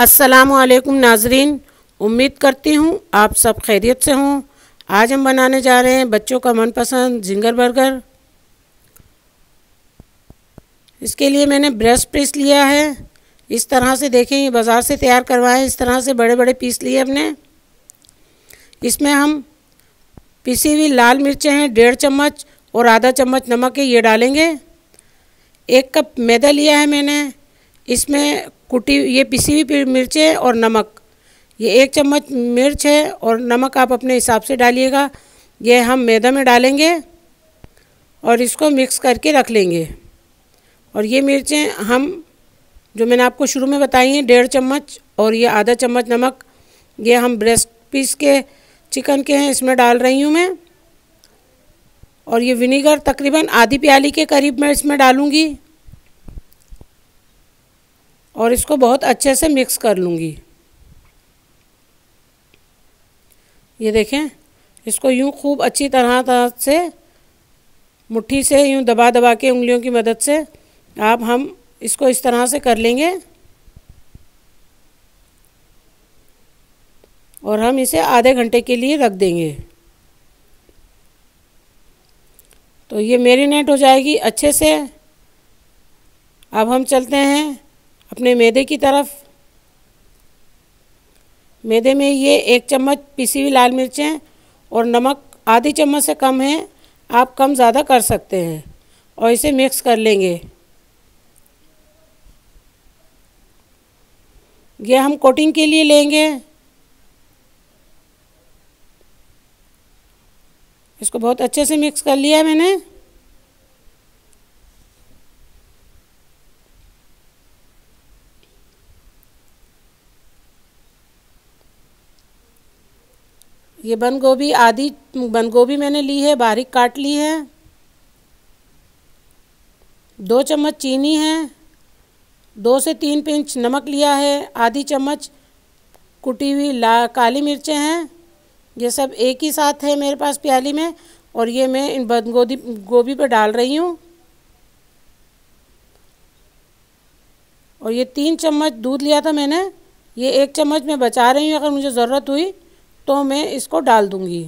अस्सलामुअलैकुम नाजरीन, उम्मीद करती हूँ आप सब खैरियत से हों। आज हम बनाने जा रहे हैं बच्चों का मनपसंद जिंगर बर्गर। इसके लिए मैंने ब्रेस्ट पीस लिया है। इस तरह से देखें, ये बाज़ार से तैयार करवाएं। इस तरह से बड़े बड़े पीस लिए अपने। इसमें हम पिसी हुई लाल मिर्चें हैं 1.5 चम्मच और आधा चम्मच नमक है, ये डालेंगे। 1 कप मैदा लिया है मैंने। इसमें कुटी ये पिसी हुई मिर्चें और नमक, ये 1 चम्मच मिर्च है और नमक आप अपने हिसाब से डालिएगा। ये हम मैदा में डालेंगे और इसको मिक्स करके रख लेंगे। और ये मिर्चें हम जो मैंने आपको शुरू में बताई हैं 1.5 चम्मच और ये आधा चम्मच नमक, ये हम ब्रेस्ट पीस के चिकन के हैं, इसमें डाल रही हूँ मैं। और ये विनीगर तकरीबन आधी प्याली के करीब मैं इसमें डालूँगी और इसको बहुत अच्छे से मिक्स कर लूँगी। ये देखें, इसको यूँ खूब अच्छी तरह से मुट्ठी से यूँ दबा दबा के उंगलियों की मदद से हम इसको इस तरह से कर लेंगे और हम इसे आधे घंटे के लिए रख देंगे। तो ये मैरिनेट हो जाएगी अच्छे से। अब हम चलते हैं अपने मैदे की तरफ। मैदे में ये 1 चम्मच पिसी हुई लाल मिर्चें और नमक आधी चम्मच से कम है, आप कम ज़्यादा कर सकते हैं। और इसे मिक्स कर लेंगे। ये हम कोटिंग के लिए लेंगे। इसको बहुत अच्छे से मिक्स कर लिया है मैंने। ये आधी बंद गोभी मैंने ली है, बारीक काट ली है। 2 चम्मच चीनी है। 2 से 3 पिंच नमक लिया है। आधी चम्मच कुटी हुई काली मिर्चें हैं। ये सब एक ही साथ है मेरे पास प्याली में और ये मैं इन बंद गोभी पे डाल रही हूँ। और ये 3 चम्मच दूध लिया था मैंने, ये 1 चम्मच मैं बचा रही हूँ, अगर मुझे ज़रूरत हुई तो मैं इसको डाल दूँगी।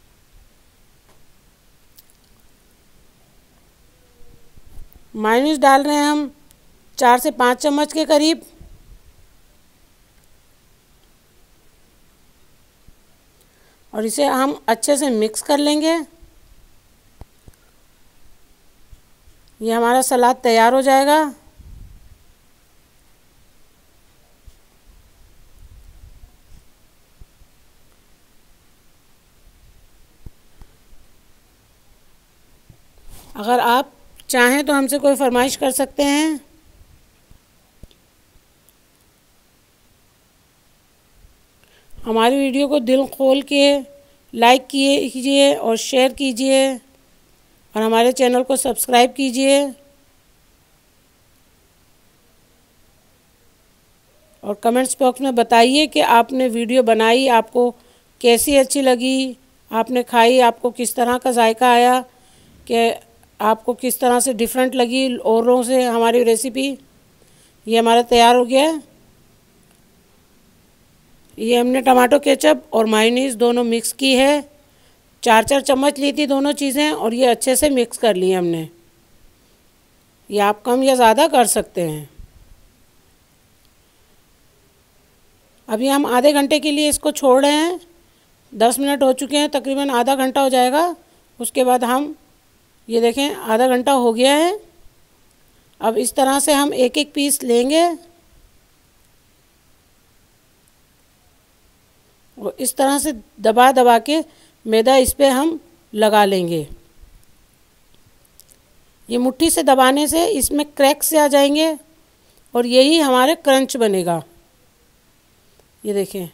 मायोनीज डाल रहे हैं हम 4 से 5 चम्मच के करीब। और इसे हम अच्छे से मिक्स कर लेंगे। ये हमारा सलाद तैयार हो जाएगा। अगर आप चाहें तो हमसे कोई फरमाइश कर सकते हैं। हमारी वीडियो को दिल खोल के लाइक कीजिए और शेयर कीजिए और हमारे चैनल को सब्सक्राइब कीजिए। और कमेंट्स बॉक्स में बताइए कि आपने वीडियो बनाई, आपको कैसी अच्छी लगी, आपने खाई, आपको किस तरह का जायका आया, कि आपको किस तरह से डिफरेंट लगी औरों से हमारी रेसिपी। ये हमारा तैयार हो गया है। ये हमने टमाटो केचप और मायोनीज़ दोनों मिक्स की है। 4-4 चम्मच ली थी दोनों चीज़ें और ये अच्छे से मिक्स कर ली हमने। ये आप कम या ज़्यादा कर सकते हैं। अभी हम आधे घंटे के लिए इसको छोड़ रहे हैं। 10 मिनट हो चुके हैं, तकरीबन आधा घंटा हो जाएगा। उसके बाद हम ये देखें, आधा घंटा हो गया है। अब इस तरह से हम एक एक पीस लेंगे और इस तरह से दबा दबा के मैदा इस पे हम लगा लेंगे। ये मुट्ठी से दबाने से इसमें क्रैक्स से आ जाएंगे और यही हमारे क्रंच बनेगा। ये देखें,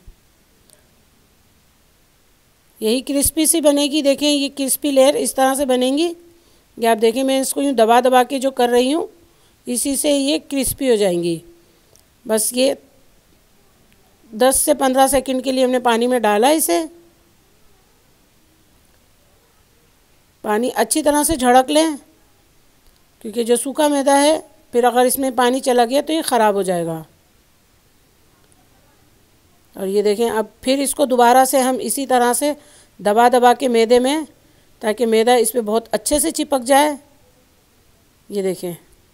यही क्रिस्पी सी बनेगी। देखें, ये क्रिस्पी लेयर इस तरह से बनेंगी। ये आप देखें, मैं इसको यूँ दबा दबा के जो कर रही हूँ, इसी से ये क्रिस्पी हो जाएंगी। बस ये 10 से 15 सेकंड के लिए हमने पानी में डाला इसे। पानी अच्छी तरह से झड़क लें, क्योंकि जो सूखा मैदा है फिर अगर इसमें पानी चला गया तो ये ख़राब हो जाएगा। और ये देखें, अब फिर इसको दोबारा से हम इसी तरह से दबा दबा के मैदे में, ताकि मैदा इस पर बहुत अच्छे से चिपक जाए। ये देखें,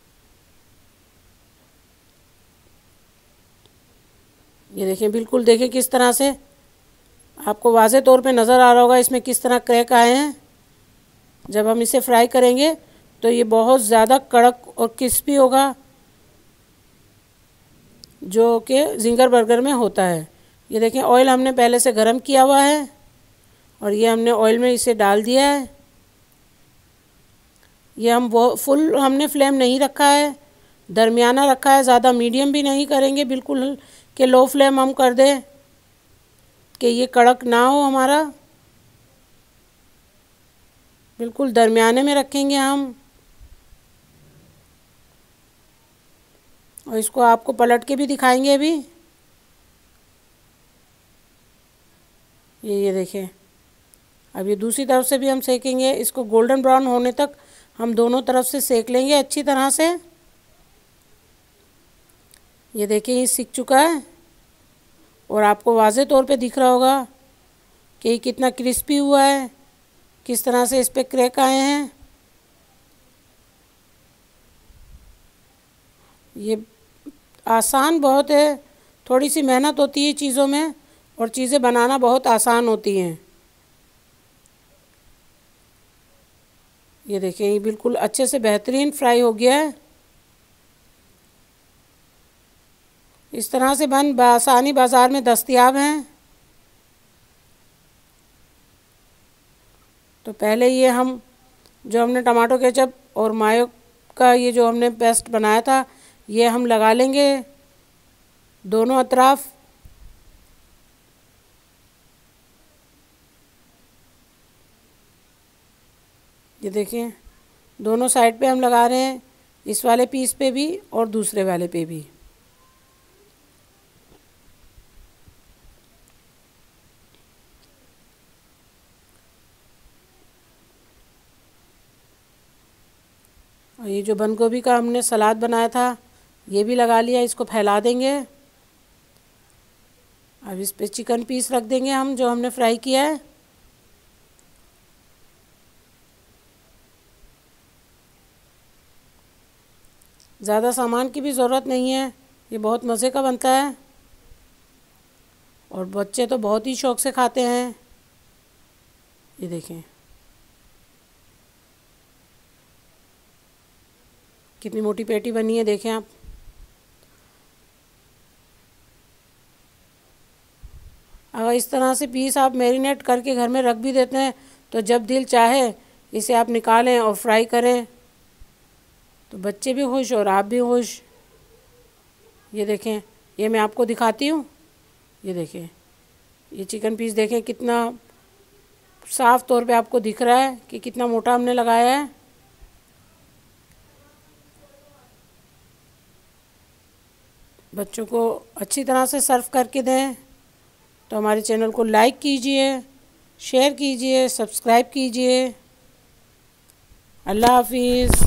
ये देखें, बिल्कुल देखें किस तरह से आपको वाज़े तौर पे नज़र आ रहा होगा इसमें किस तरह क्रैक आए हैं। जब हम इसे फ्राई करेंगे तो ये बहुत ज़्यादा कड़क और क्रिस्पी होगा, जो कि जिंगर बर्गर में होता है। ये देखें, ऑयल हमने पहले से गरम किया हुआ है और ये हमने ऑयल में इसे डाल दिया है। ये हम फुल हमने फ्लेम नहीं रखा है, दरमियाना रखा है, ज़्यादा मीडियम भी नहीं करेंगे बिल्कुल कि लो फ्लेम हम कर दें कि ये कड़क ना हो हमारा, बिल्कुल दरमियाने में रखेंगे हम। और इसको आपको पलट के भी दिखाएंगे अभी। ये देखें, अब ये दूसरी तरफ से भी हम सेकेंगे। इसको गोल्डन ब्राउन होने तक हम दोनों तरफ से सेक लेंगे अच्छी तरह से। ये देखिए, ये सिक चुका है और आपको वाज़े तौर पे दिख रहा होगा कि ये कितना क्रिस्पी हुआ है, किस तरह से इस पे क्रैक आए हैं। ये आसान बहुत है, थोड़ी सी मेहनत होती है चीज़ों में और चीज़ें बनाना बहुत आसान होती हैं। ये देखें, ये बिल्कुल अच्छे से बेहतरीन फ्राई हो गया है। इस तरह से बन आसानी बाज़ार में दस्तयाब हैं। तो पहले ये हम जो हमने टमाटो केचप और मायो का ये जो हमने पेस्ट बनाया था, ये हम लगा लेंगे दोनों अतराफ। ये देखिए, दोनों साइड पे हम लगा रहे हैं, इस वाले पीस पे भी और दूसरे वाले पे भी। और ये जो बंद गोभी का हमने सलाद बनाया था, ये भी लगा लिया। इसको फैला देंगे। अब इस पे चिकन पीस रख देंगे हम जो हमने फ्राई किया है। ज़्यादा सामान की भी ज़रूरत नहीं है, ये बहुत मज़े का बनता है और बच्चे तो बहुत ही शौक़ से खाते हैं। ये देखें कितनी मोटी पेटी बनी है, देखें आप। अगर इस तरह से पीस आप मैरिनेट करके घर में रख भी देते हैं तो जब दिल चाहे इसे आप निकालें और फ्राई करें तो बच्चे भी खुश और आप भी खुश। ये देखें, ये मैं आपको दिखाती हूँ। ये देखें, ये चिकन पीस देखें कितना साफ़ तौर पे आपको दिख रहा है कि कितना मोटा हमने लगाया है। बच्चों को अच्छी तरह से सर्व करके दें। तो हमारे चैनल को लाइक कीजिए, शेयर कीजिए, सब्सक्राइब कीजिए। अल्लाह हाफिज़।